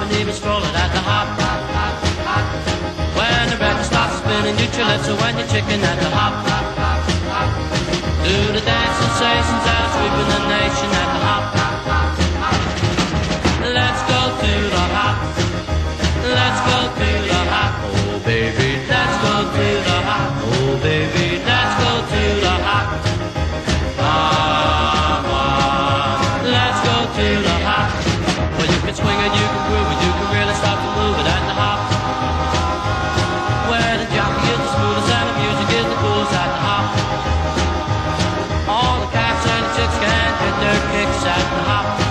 and even strolling at the hop. When the record starts spinning, you your lips, so when you're chicken at the hop. Do the dance sensations that are sweeping the nation at the hop. Let's go to the hop. Let's go to the hop. Oh baby, let's go to the hop. Oh baby, let's go to the hop. Let's go to the hop. Well, you can swing it, you can groove it, you can really start to move it at the hop. Where the jockey is the smoothest and the music is the coolest at the hop. All the cats and the chicks can get their kicks at the hop.